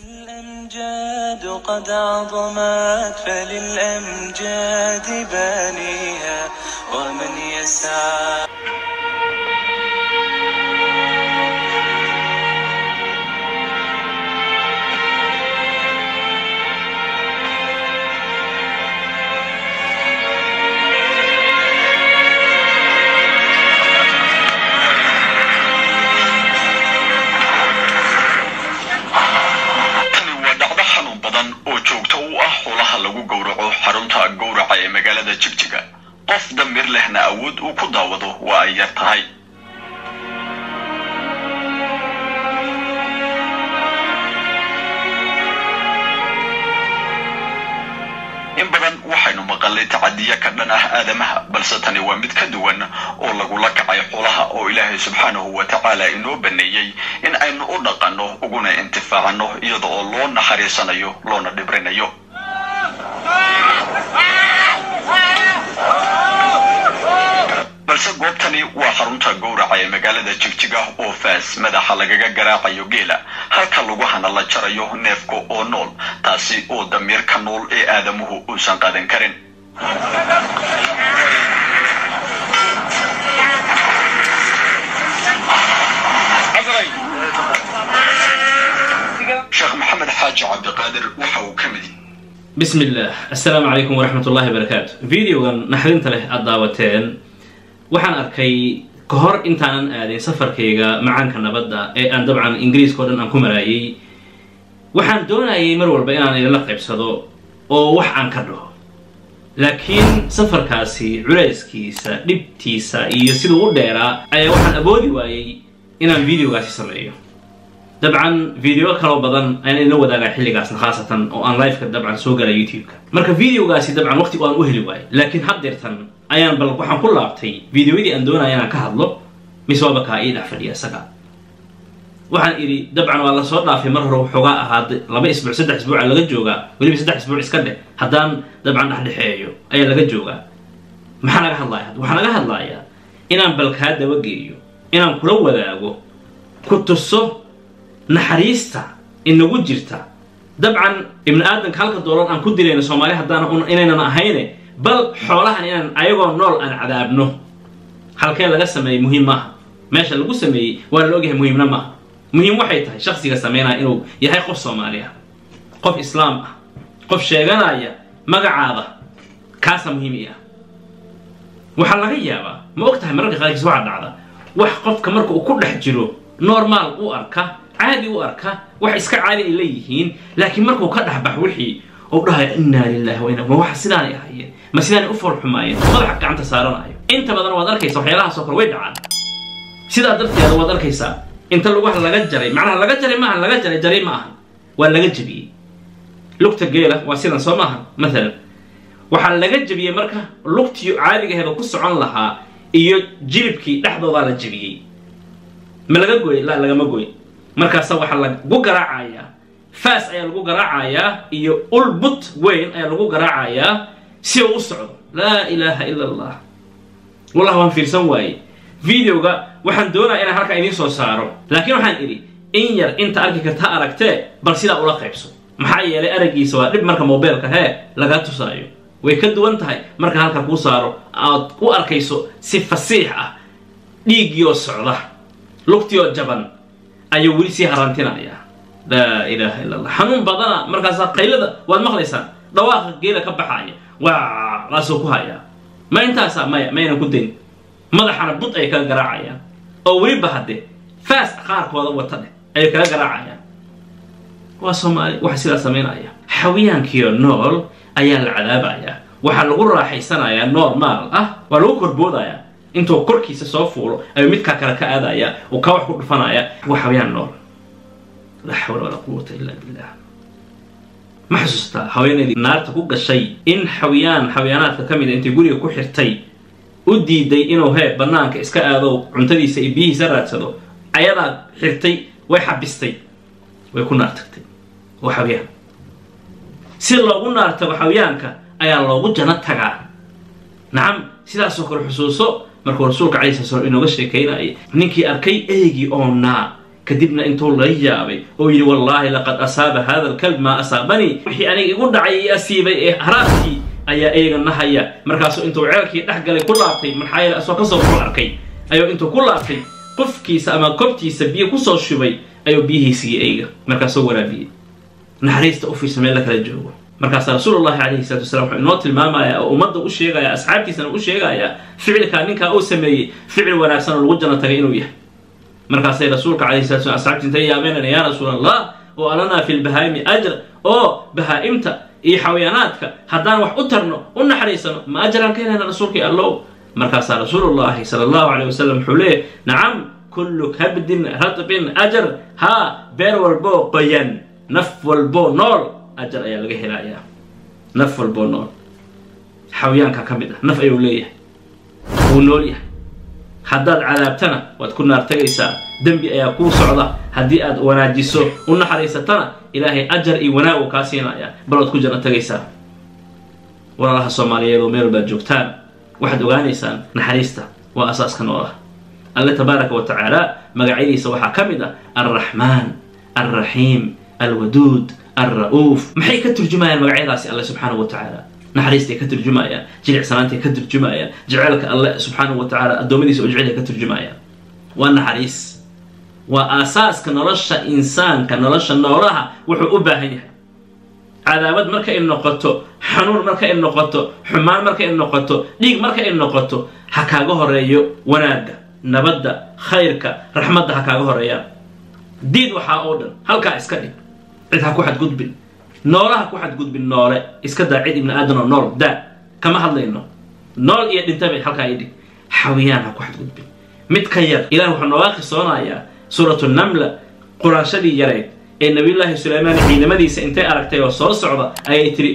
الأمجاد قد عظمت فللأمجاد بانيها ومن يسعى xarunta gowraca ee magaalada Jigjiga qof damir lehna awood uu ku daawado waa ay yar tahay in badan waxaynu maqalay tacadiya ka dhan ah aadamaha balse tani waa mid ka duwan oo lagu la kacay xoolaha oo Ilaahay subhanahu wa ta'ala inoo baneeyay in aynu u dhaqanno uguna intifaacno iyada oo loo naxariisanayo loona dhibrinayo balse goobtani waa xarunta gowraca ee magaalada Jigjiga oo faas madaxa lagaga garaacayo geela halka lagu hana la jarayo neefka oo nool taasi oo damirka nool ee aadamuhu uusan qaadan karin Sheikh Mohammed Haji Abdiqaadir waxa uu kamid بسم الله السلام عليكم ورحمة الله وبركاته فيديو نحن له الدعوتين وحن أركي كهر إنتان آدي سفر كيجا معاً كنا بدأ أن طبعاً إنجليز كودن أنكم رأيي وحن دون أي مرور بيان إلى لقب صدو أو وح أنكره لكن سفر كاسي عريس كيسا لبتيسا يصيروا ديرا أي وحن أبودي واي إن الفيديو كاسي سمعيه طبعا فيديو كلو بدن أنا نود على حلقة قاسنا خاصة وأن لايف طبعا سوق على يوتيوب مركب فيديو قاسي طبعا وقتي وأنا أهلي واي لكن حضرتن أيام بل وحن كل عبتي فيديو دي أندونا أيام كهضلو مسوابك إيد عفرية سكا وحن إلي طبعا والله صورنا في مرة وحقاء هذا لما أسبوع 6 أسبوع على جوجا ولي 6 أسبوع إسكده هدان طبعا أحد حيو أي على جوجا ما حنا جه الله يهد وحنا جه الله يا إنام بل كهذا وجيو إنام كلو ولا أجو كنت الصو نحريستا إنه وجرتا طبعا ابن آدم كالك الدولار أن كدي لنا سومالي حدانا إننا نأهينه بل حولها إننا أيضا نول أن عذابنه حالكين لغا سمي مهمة ماشا لغو سمي وانا لوجه مهمنا ما مهم وحيتها شخصي سمينا إنه يحي قف سوماليا قف إسلام قف شيغانايا مقعادة كاسا مهمية وحلقيا با ما وقتها مرقى خالك سواعد عدا وح قف كمركو وكل حجلو نورمال وأركا عادي وأركا wax iska caadi ilayhiin laakiin markuu ka dhaxbax wixii oo dhahay inna lillahi wa inna wax sidaan yahay ma sidaan u farxumaayeen madaxa gacanta saaranayo inta badan waad arkaysaa waxyaalaha soo kor way dhacaan sida darteed waad arkaysaa inta laga jaray macnaha laga jaray ma laga jaray ma aha waa laga jabiyay lugta geela waa sidan soo maaha mesela waxa laga jabiyay marka lugtii caadiga ahayd ku socon lahaa iyo jilibkii dhaxdooda la jabiyay ma laga gooy la laga ma gooy markaas waxa lagu garaacaya faas ayaa lagu garaacaya iyo ulbut weyn ayaa lagu garaacaya si uu socdo la ilaaha illa allah wallahi waan fiirsan waay videoga waxaan doonaa inaan halka idin soo saaro laakiin waxaan iri in yar inta arki karta aragtee bal sida ula qaybso maxaa yeelay aragiisa waa dib marka mobilka laga tusaayo way ka duwan tahay marka halka ku saaro aad u arkayso si fasiix ah dhiigiyo socda lugtiyo jaban ayuu wili si harantinaya la ilaaha illa allah xanuun badana markaas qaylada waad maqlaysaa dhawaaqa geela ka baxaya waa la soo ku haya ma intaas ma ayna ku deyn madaxana bud ay ka garaacayaan oo wili bahade faas qaarkooda wata ay ka garaacayaan waa Soomaali waxa sida sameynaya xawiyaankiyo nool ayaa la cadaabaya waxa lagu raaxaysanaya normal ah waa lagu korboodaya intuu korkiisa soo fuulo ay mid ka kala ka aadaya oo ka wax ku dhufanaya waxayaan nool la hawla wala quwwata illa billah ma xasuusta haweeneydii naarta ku gashay in xawiyaanaadka kamid intii guriga ku xirtay u diiday inuu banaanka iska aado cuntadiisa iyo biyihiisa raadsado ayada xirtay way xabistay way ku naartay waxayaan si loogu naarto waxayaanka ayaa loogu jannad tagaa naam sidaas oo kale xusuuso markuu rasuulka calayhi salaam inooga sheekeynay ninkii arkay eegi oo kadibna intuu la yaabay oo yidhi wallaahi laqad asaaba hada alkalb maa asaabanii wixii aniga igu dhacay ii asiibay ee haraadkii ayaa eega nahaya markaasuu intuu ceelkii dhex galay ku laabtay maxaa yeele asoo kasoo ku arkay ayuu intuu ku laabtay qofkiisa ama kobtiisa biyo kusoo shubay ayuu biyihiisii eega markaasuu waraabiyey naxariista u fiirsa meel la kala joogo markaasaa rasuulullahi calayhi salaatu wasalaam wuxuu inoo tilmaamayaa oo ummadda u sheegaya asxaabtiisana u sheegayaa ficilkaa ninkaa uu sameeyey ficil wanaagsan oo lagu janno tagay inuu yahay markaasay rasuulka calayhi salatu wasalaam asxaabtii intay yaabeenana yaa rasuulallah oo alanaa fi lbahaa'imi ajr oo bahaa'imta iyo xayawaanaadka haddaan wax u tarno u naxariisano ma ajaraan ka helayna rasuulkii allow markaasaa rasuulullahi sala allahu calayh wasalam wuxuu leeyahy nacam kullu kabdin ratbin ajar haa beer walboo qoyan naf walboo nool ajar ayaa laga helayaa naf walboo nool xayawaanka ka mid ah naf ayuu leeyahay wuu nool yahay haddaad cadaabtana waad ku naar tagaysaa dembi ayaa kuu socda haddii aad wanaajiso u naxariisatana ilaahay ajar iyo wanaag uu kaa siinayaa bal waad ku janno tagaysaa walaalaha soomaaliyeed oo meel baad joogtaan waxaad ogaanaysaan naxariista waa asaaska noolaha alle tabaaraka wa tacaala magacyadiisa waxaa ka mid ah alraxmaan alraxiim alwaduud alra'uuf maxay ka turjumayaan magacyadaasi alle subxaanahu wa tacaala naxariistay ka turjumayaan jilicsanaantay ka turjumayaan jaceylka alle subxaanahu wa tacaala addoommadiisa oo jecelay ka turjumayaan waa naxariis waa aasaaska nolosha insaanka nolosha noolaha wuxuu u baahan yahay cadaabad marka ay noqoto xanuun marka ay noqoto xumaan marka ay noqoto dhiig marka ay noqoto ha kaaga horeeyo wanaagga nabadda khayrka raxmadda ha kaaga horeeyaan diid waxaa oo dhan halkaa iska dhig cid ha ku xadgudbin noolaha ku xadgudbin noole iska daa cid ibni aadan oo nool daa kama hadlayno nool iyo dhintaba halkaa ii dhig xawiyaan ha ku xadgudbin mid ka yar ilaah wuxuu nooga qisoonayaa suuratu namla quraanshadii yareyd ee nabiyullaahi sulaymaan ciidamadiisa intay aragtay oo soo socda ayay tiri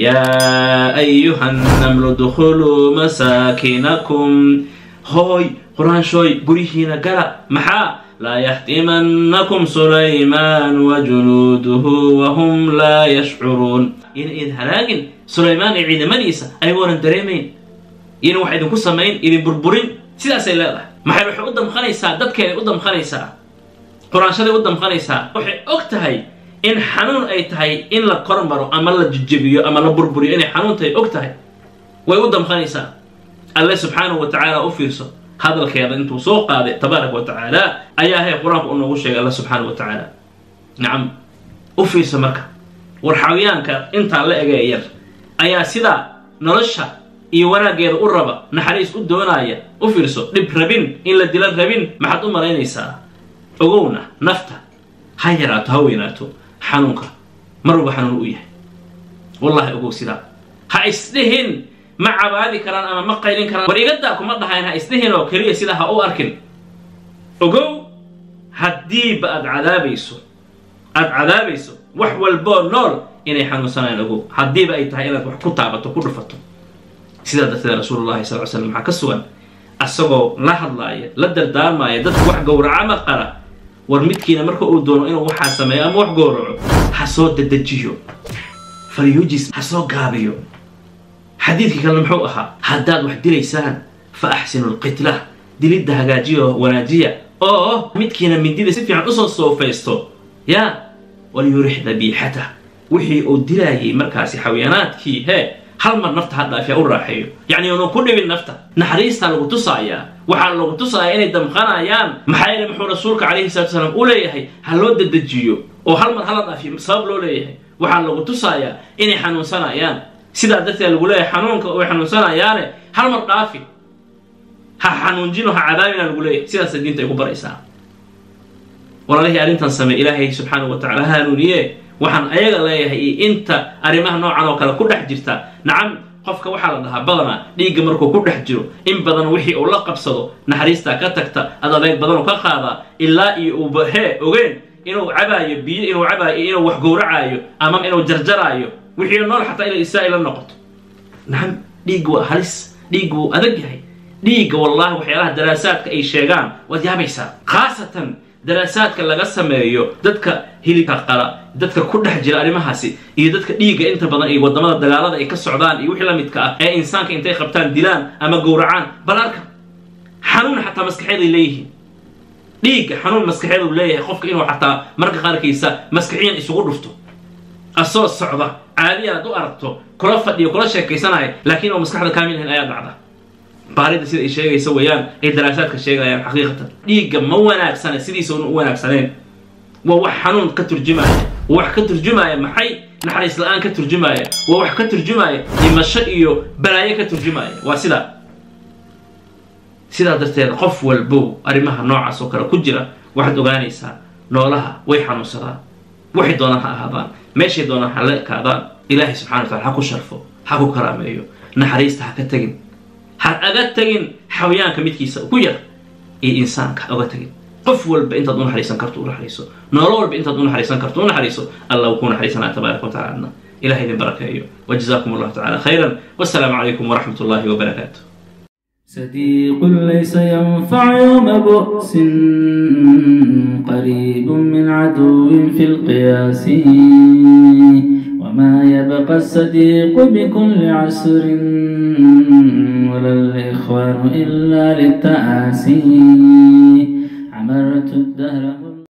yaa ayuha namlu dukhuluu masaakinakum hooy quraanshoy guryihiina gala maxaa laa yaxtimanakum sulaymaan wajunuuduhu wahum laa yashcuruun ina idin halaagin sulaymaan iyo ciidamadiisa ayagoonan dareemayn ina wax idinku samayn idin burburin sidaasay leedahay maxay waxay u damqanaysaa dadkeenay u damqanaysaa quraanshaday u damqanaysaa waxay og tahay in xanuun ay tahay in la kormaro ama la jijebiyo ama la burburiyo inay xanuun tahay og tahay way u damqanaysaa alle subxaanahu wa tacaala u fiirso hadalkeeda intuu soo qaaday tabaaraka wa tacaala ayaa hay qur-aanka u noogu sheegay alla subxaanahu wa tacaala nacam u fiirso marka war xayawaanka intaa la egee yar ayaa sidaa nolosha iyo wanaaggeeda u raba naxariis u doonaya u fiirso dhib rabin in la dila rabin maxaad u malaynaysaa ogowna nafta ha yaraato ha weynaato xanuunka mar walba xanuun u yahay wallahi ogow sidaa ha isdhihin ma cabaadi karaan ama ma qaylin karaan war igadaa kuma dhahayn ha isdhihin oo keliya sidaa ha u arkin ogow haddiiba aad cadaabayso wax walboo nool inay xanuunsanayaan ogow haddiiba ay tahay inaad wax ku taabato ku dhufato sidaa darteed rasuulullahi sal ly slam waxaa ka sugan asagoo la hadlaaya la dardaarmaaya dadka wax gowraca ma qara war midkiina marka uu doono inuu waxaa sameeyo ama wax gowraco ha soo dedejiyo falyujis ha soo gaabiyo xadiidkii kalena muxuu ahaa haddaad wax dilaysaan fa axsinu lqitla dilidda hagaajiyo wanaajiya oo midkiina mindida si fiican usoo soofaysto yaa walyurix dabiixatah wixii uu dilaayay markaasi xayawaanaadkii hee hal mar nafta ha dhaafiya u raaxeeyo yacni unu ku dhibin nafta naxariistaa lagu tusaayaa waxaa lagu tusayaa inay damqanayaan maxaa yeele muxuu rasuulka calayhi salatu wasalaam u leeyahay ha loo dedejiyo oo hal mar hala dhaafiyo sabab loo leeyahay waxaa lagu tusayaa inay xanuunsanayaan sidaa darteed lagu leeyahay xanuunka way xanuunsanayaane hal mar dhaafi ha xanuunjino ha cadaabina lagu leeyahay sidaasa diinta ay ku baraysaa walaalihii arrintan samey ilaahay subxaanahu wa tacala hanuuniye waxaan ayaga leeyahay iyo inta arrimaha noocan oo kale ku dhex jirta nacam qofka waxaa la dhahaa badanaa dhiigga markuu ku dhex jiro in badan wixii uu la qabsado naxariistaa ka tagta ad adeeg badanuu ka qaadaa ilaa iyo uuba hee ogeen inuu cabaayo biyo inuu cabaayo inuu wax gowracaayo ama inuu jarjaraayo wixii nool xataa inay isaa ila noqoto nacam dhiigga waa halis dhiigga wuu adag yahay dhiigga wallahi waxyaalaha daraasaadka ay sheegaan waad yaabaysaa khaasatan daraasaadka laga sameeyo dadka hilibka qala dadka ku dhex jira arrimahaasi iyo dadka dhiigga inta badan iyo wadamada dagaalada ay ka socdaan iyo wixii la midka ah ee insaanka intay qabtaan dilaan ama gowracaan bal arka xanuun xataa maskaxeed ay leeyihiin dhiigga xanuun maskaxeed uu leeyahay qofka inuu xataa marka qaarkiisa maskaxiyan isugu dhufto asoo socda caadi aad u aragto kula fadhiyo kula sheekaysanaya laakiin oo maskaxda kaamil ahayn ayaa dhacda baarida sida ay sheegayso weeyaan ay daraasaadka sheegayaan xaqiiqatan dhiigga ma wanaagsana sidiisa u wanaagsaneen waa wax xanuun ka turjumaya wax ka turjumaya maxay naxariis la'aan ka turjumaya waa wax ka turjumaya dhimasho iyo balaayo ka turjumaya waa sidaa darteed qof walbo arrimaha noocaas oo kale ku jira waxaad ogaanaysaa noolaha way xanuunsadaan waxay doonaan ha ahaadaan meeshay doonaan ha la ekaadaan ilaahay subxana wa taala ha ku sharfo ha ku karaameeyo naxariista ha ka tegin ha aga tegin xawayaanka midkiisa ku yar iyo insaanka ha oga tegin qof walba intaad u naxariisan karto u naxariiso noolo walba intaad u naxariisan karto u naxariiso allah uu ku naxariisanaa tabaaraka wa tacaala ilahay idin barakeeyo وجزاكم الله تعالى خيرا والسلام عليكم ورحمة الله وبركاته. صديق ليس ينفع يوم بؤس قريب من عدو في القياس وما يبقى الصديق بكل عسر ولا الإخوان إلا للتآسي عمرت الدهر